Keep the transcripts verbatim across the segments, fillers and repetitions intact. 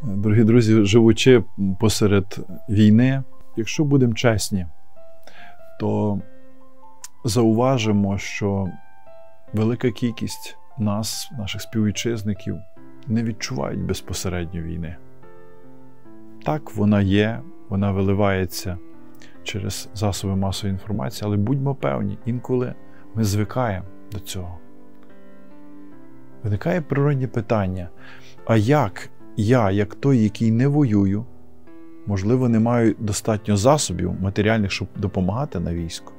Дорогі друзі, живучи посеред війни, якщо будемо чесні, то зауважимо, що велика кількість нас, наших співвітчизників, не відчувають безпосередньо війни. Так, вона є, вона виливається через засоби масової інформації, але будьмо певні, інколи ми звикаємо до цього. Виникає природне питання, а як я, як той, який не воюю, можливо, не маю достатньо засобів матеріальних, щоб допомагати на війську,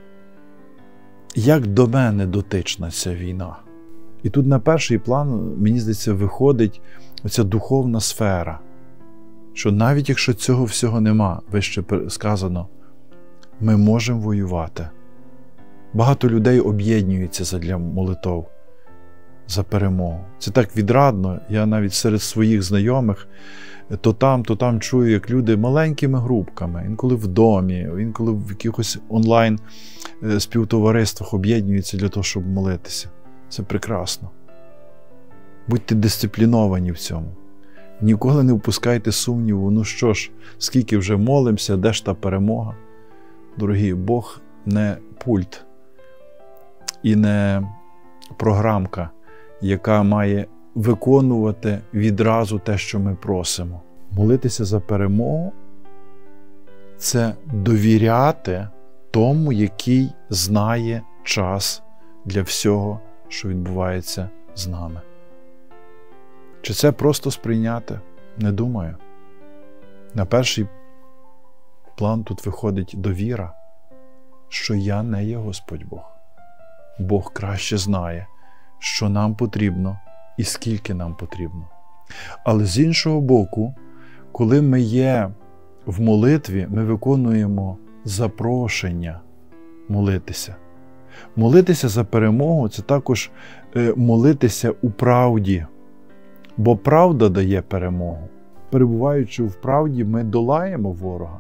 як до мене дотична ця війна? І тут на перший план, мені здається, виходить оця духовна сфера, що навіть якщо цього всього нема, вище сказано, ми можемо воювати. Багато людей об'єднуються задля молитов за перемогу. Це так відрадно. Я навіть серед своїх знайомих то там, то там чую, як люди маленькими групками, інколи в домі, інколи в якихось онлайн співтовариствах об'єднуються для того, щоб молитися. Це прекрасно. Будьте дисципліновані в цьому. Ніколи не впускайте сумніву, ну що ж, скільки вже молимося, де ж та перемога? Дорогі, Бог не пульт і не програмка, яка має виконувати відразу те, що ми просимо. Молитися за перемогу – це довіряти тому, який знає час для всього, що відбувається з нами. Чи це просто сприйняти? Не думаю. На перший план тут виходить довіра, що я не є Господь Бог. Бог краще знає, що нам потрібно і скільки нам потрібно. Але з іншого боку, коли ми є в молитві, ми виконуємо запрошення молитися. Молитися за перемогу – це також молитися у правді, бо правда дає перемогу. Перебуваючи в правді, ми долаємо ворога.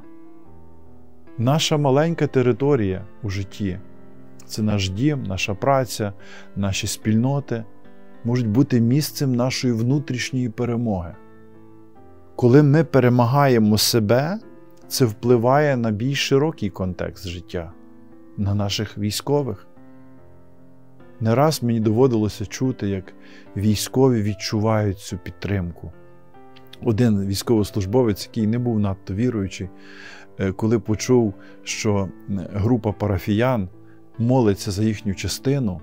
Наша маленька територія у житті – це наш дім, наша праця, наші спільноти – можуть бути місцем нашої внутрішньої перемоги. Коли ми перемагаємо себе, це впливає на більш широкий контекст життя, на наших військових. Не раз мені доводилося чути, як військові відчувають цю підтримку. Один військовослужбовець, який не був надто віруючий, коли почув, що група парафіян молиться за їхню частину,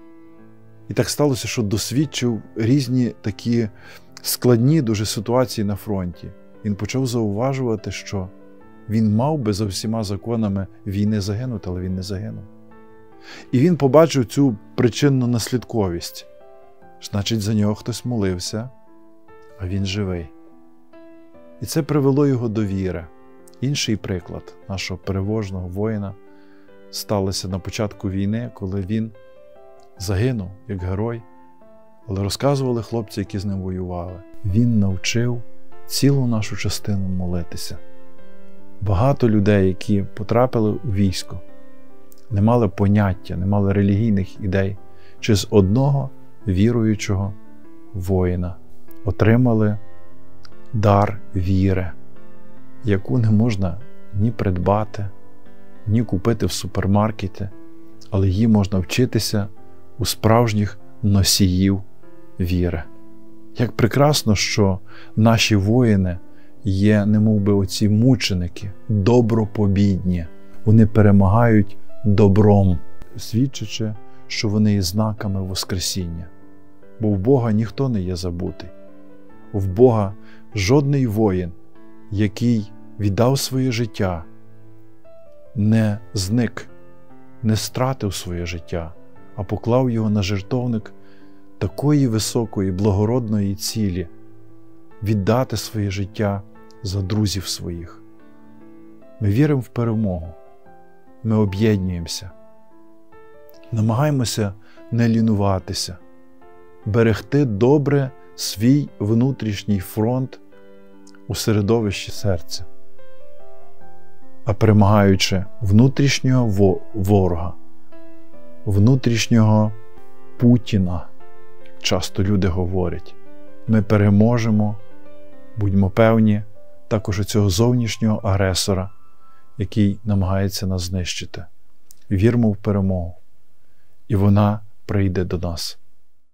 і так сталося, що досвідчив різні такі складні дуже ситуації на фронті. Він почав зауважувати, що він мав би за всіма законами війни загинути, але він не загинув. І він побачив цю причинну наслідковість. Значить, за нього хтось молився, а він живий. І це привело його до віри. Інший приклад нашого переможного воїна сталося на початку війни, коли він загинув як герой, але розказували хлопці, які з ним воювали. Він навчив цілу нашу частину молитися. Багато людей, які потрапили у військо, не мали поняття, не мали релігійних ідей, чи з одного віруючого воїна отримали дар віри, яку не можна ні придбати, ні купити в супермаркеті, але її можна вчитися у справжніх носіїв віри. Як прекрасно, що наші воїни є, немов би оці мученики, добропобідні. Вони перемагають добром, свідчачи, що вони є знаками Воскресіння. Бо в Бога ніхто не є забутий. В Бога жодний воїн, який віддав своє життя, не зник, не стратив своє життя, а поклав його на жертовник такої високої, благородної цілі – віддати своє життя за друзів своїх. Ми віримо в перемогу, ми об'єднуємося, намагаємося не лінуватися, берегти добре свій внутрішній фронт у середовищі серця, а перемагаючи внутрішнього ворога, внутрішнього Путіна, часто люди говорять, ми переможемо Будьмо певні також у цього зовнішнього агресора, який намагається нас знищити. Вірмо в перемогу, і вона прийде до нас.